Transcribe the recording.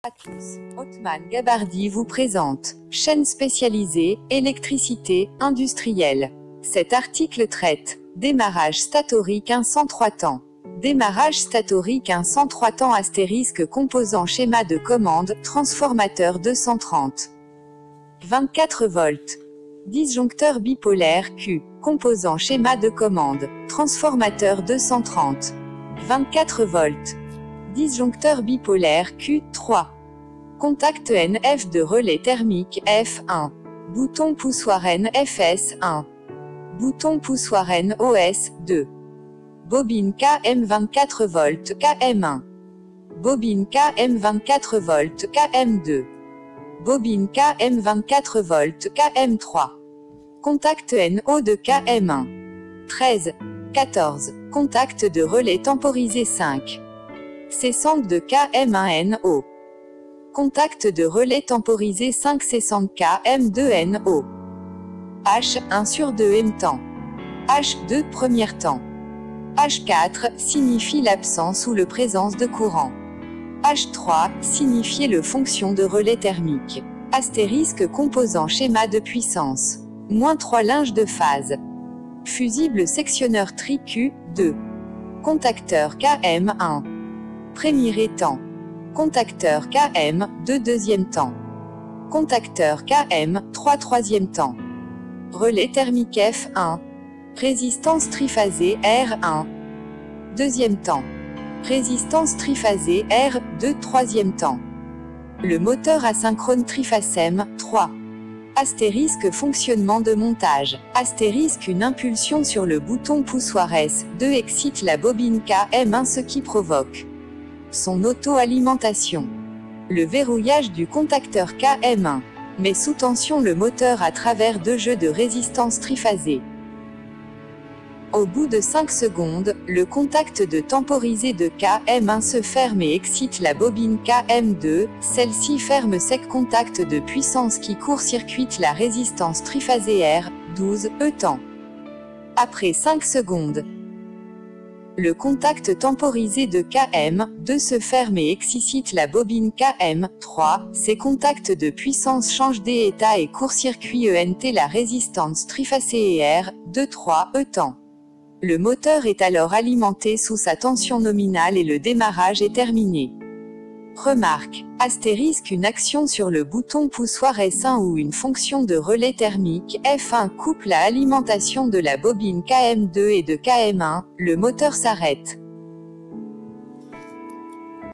À tous, Othman Gabardi vous présente chaîne spécialisée, électricité, industrielle. Cet article traite démarrage statorique 103 temps. Démarrage statorique 103 temps astérisque composant schéma de commande, transformateur 230. 24 volts. Disjoncteur bipolaire Q, composant schéma de commande, transformateur 230. 24 volts. Disjoncteur bipolaire Q3. Contact NF de relais thermique F1. Bouton poussoir NFS1. Bouton poussoir NOS2. Bobine KM 24 volts KM1. Bobine KM 24 volts KM2. Bobine KM 24 volts KM3. Contact NO de KM1. 13. 14. Contact de relais temporisé 5. Cessante de KM1NO. Contact de relais temporisé 5 cessante KM2NO. H1 sur 2 m temps. H2 premier temps. H4 signifie l'absence ou la présence de courant. H3 signifie le fonction de relais thermique. Astérisque composant schéma de puissance. -3 linge de phase. Fusible sectionneur tri Q2. Contacteur KM1. Premier temps. Contacteur KM2 deuxième temps. Contacteur KM3 troisième temps. Relais thermique F1. Résistance triphasée R1. Deuxième temps. Résistance triphasée R2 troisième temps. Le moteur asynchrone triphasème 3. Astérisque fonctionnement de montage. Astérisque une impulsion sur le bouton poussoir S2 excite la bobine KM1 ce qui provoque son auto-alimentation. Le verrouillage du contacteur KM1 met sous tension le moteur à travers deux jeux de résistance triphasée. Au bout de 5 secondes, le contact de temporisé de KM1 se ferme et excite la bobine KM2, celle-ci ferme sec contact de puissance qui court-circuite la résistance triphasée R12 temps. Après 5 secondes, le contact temporisé de KM2 se ferme et excite la bobine KM3, ces contacts de puissance changent d'état et court-circuit ENT la résistance triphasée R23 temps. Le moteur est alors alimenté sous sa tension nominale et le démarrage est terminé. Remarque, astérisque une action sur le bouton poussoir S1 ou une fonction de relais thermique F1 coupe la alimentation de la bobine KM2 et de KM1, le moteur s'arrête.